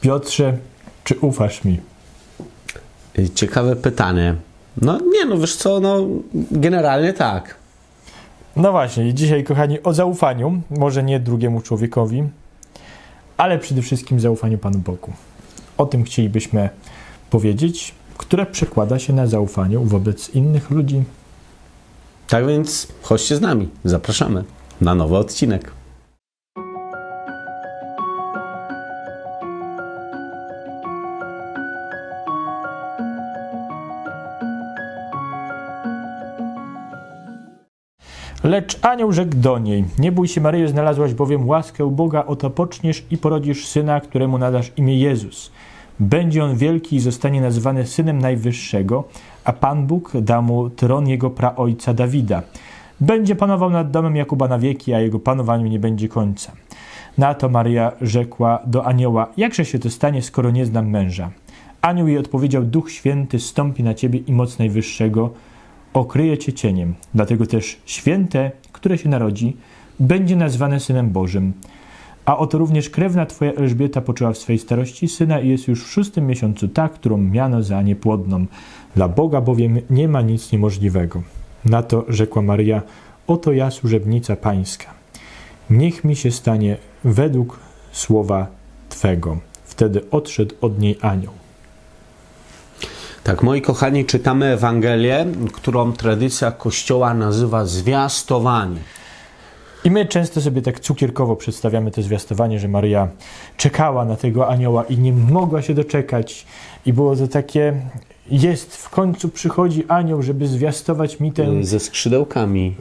Piotrze, czy ufasz mi? Ciekawe pytanie. Wiesz co, generalnie tak. No właśnie, dzisiaj, kochani, o zaufaniu, może nie drugiemu człowiekowi, ale przede wszystkim zaufaniu Panu Bogu. O tym chcielibyśmy powiedzieć, które przekłada się na zaufaniu wobec innych ludzi. Tak więc chodźcie z nami, zapraszamy na nowy odcinek. Lecz anioł rzekł do niej: nie bój się, Maryjo, znalazłaś bowiem łaskę u Boga, oto poczniesz i porodzisz syna, któremu nadasz imię Jezus. Będzie on wielki i zostanie nazwany Synem Najwyższego, a Pan Bóg da mu tron jego praojca Dawida. Będzie panował nad domem Jakuba na wieki, a jego panowaniu nie będzie końca. Na to Maryja rzekła do anioła: jakże się to stanie, skoro nie znam męża? Anioł jej odpowiedział: Duch Święty zstąpi na ciebie i moc Najwyższego okryje cię cieniem. Dlatego też święte, które się narodzi, będzie nazwane Synem Bożym. A oto również krewna twoja Elżbieta poczęła w swej starości syna i jest już w 6. miesiącu ta, którą miano za niepłodną. Dla Boga bowiem nie ma nic niemożliwego. Na to rzekła Maryja: oto ja, służebnica pańska. Niech mi się stanie według słowa Twego. Wtedy odszedł od niej anioł. Tak, moi kochani, czytamy Ewangelię, którą tradycja Kościoła nazywa zwiastowanie. I my często sobie tak cukierkowo przedstawiamy to zwiastowanie, że Maryja czekała na tego anioła i nie mogła się doczekać. I było to takie: w końcu przychodzi anioł, żeby zwiastować mi ten... Ze skrzydełkami.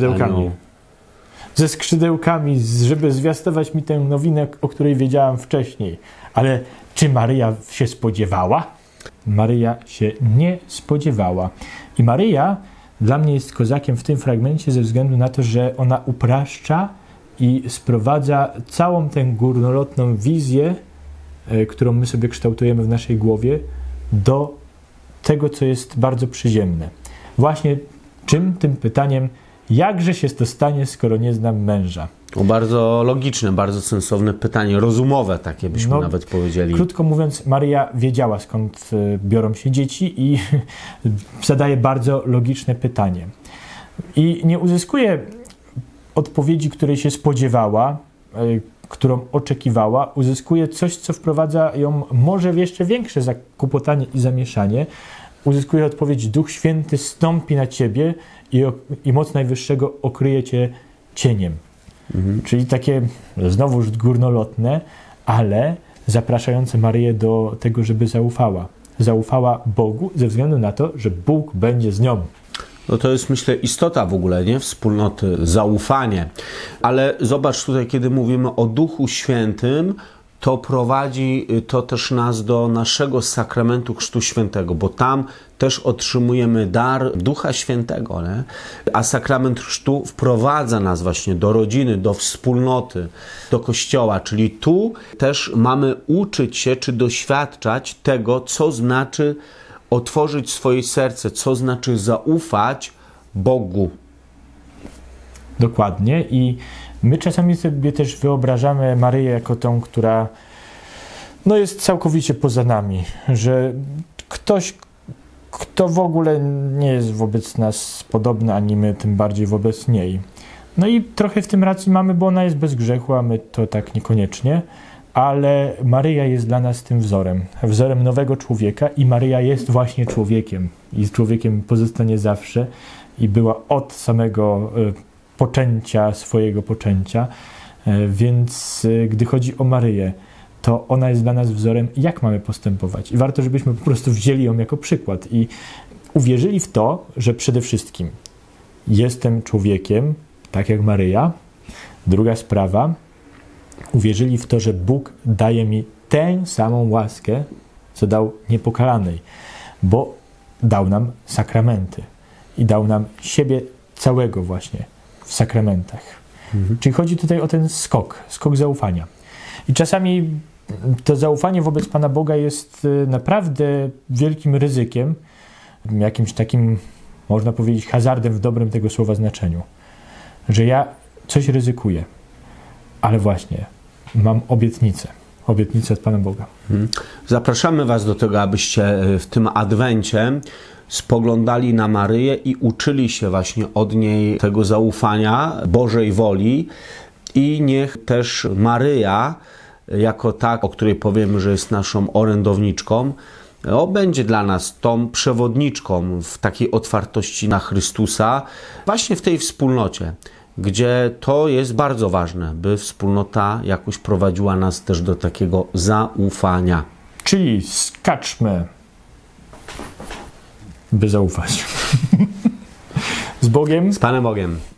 Ze skrzydełkami, żeby zwiastować mi tę nowinę, o której wiedziałam wcześniej. Ale czy Maryja się spodziewała? Maryja się nie spodziewała. I Maryja dla mnie jest kozakiem w tym fragmencie ze względu na to, że ona upraszcza i sprowadza całą tę górnolotną wizję, którą my sobie kształtujemy w naszej głowie, do tego, co jest bardzo przyziemne. Właśnie tym pytaniem: jakże się to stanie, skoro nie znam męża? Bardzo logiczne, bardzo sensowne pytanie, rozumowe takie byśmy nawet powiedzieli. Krótko mówiąc, Maryja wiedziała, skąd biorą się dzieci i zadaje bardzo logiczne pytanie. I nie uzyskuje odpowiedzi, której się spodziewała, którą oczekiwała. Uzyskuje coś, co wprowadza ją może w jeszcze większe zakłopotanie i zamieszanie. Uzyskuje odpowiedź: Duch Święty zstąpi na ciebie i moc Najwyższego okryje cię cieniem. Czyli takie znowuż górnolotne, ale zapraszające Maryję do tego, żeby zaufała. Zaufała Bogu ze względu na to, że Bóg będzie z nią. No to jest, myślę, istota w ogóle, nie? Wspólnoty, zaufanie. Ale zobacz tutaj, kiedy mówimy o Duchu Świętym, to prowadzi to też nas do naszego sakramentu Chrztu Świętego, bo tam też otrzymujemy dar Ducha Świętego, nie? A sakrament chrztu wprowadza nas właśnie do rodziny, do wspólnoty, do Kościoła, czyli tu też mamy uczyć się czy doświadczać tego, co znaczy otworzyć swoje serce, co znaczy zaufać Bogu. Dokładnie. I my czasami sobie też wyobrażamy Maryję jako tą, która jest całkowicie poza nami, że ktoś, kto w ogóle nie jest wobec nas podobny, ani my tym bardziej wobec niej. No i trochę w tym racji mamy, bo ona jest bez grzechu, a my to tak niekoniecznie, ale Maryja jest dla nas tym wzorem nowego człowieka i Maryja jest właśnie człowiekiem i z człowiekiem pozostanie zawsze i była od samego swojego poczęcia, więc gdy chodzi o Maryję, to ona jest dla nas wzorem, jak mamy postępować. I warto, żebyśmy po prostu wzięli ją jako przykład i uwierzyli w to, że przede wszystkim jestem człowiekiem, tak jak Maryja. Druga sprawa, uwierzyli w to, że Bóg daje mi tę samą łaskę, co dał niepokalanej, bo dał nam sakramenty i dał nam siebie całego właśnie w sakramentach. Czyli chodzi tutaj o ten skok zaufania. I czasami to zaufanie wobec Pana Boga jest naprawdę wielkim ryzykiem, jakimś takim, można powiedzieć, hazardem w dobrym tego słowa znaczeniu. Że ja coś ryzykuję, ale właśnie mam obietnicę obietnice od Pana Boga. Zapraszamy Was do tego, abyście w tym Adwencie spoglądali na Maryję i uczyli się właśnie od niej tego zaufania Bożej woli i niech też Maryja, jako ta, o której powiemy, że jest naszą orędowniczką, będzie dla nas tą przewodniczką w takiej otwartości na Chrystusa, właśnie w tej wspólnocie, gdzie to jest bardzo ważne, by wspólnota jakoś prowadziła nas też do takiego zaufania. Czyli skaczmy, by zaufać. Z Bogiem. Z Panem Bogiem.